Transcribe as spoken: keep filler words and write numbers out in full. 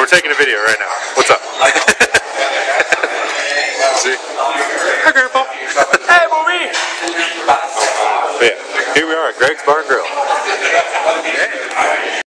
we're taking a video right now. What's up? See? Hi, Grandpa. Hey, Bobby. But yeah, here we are at Greg's Bar and Grill.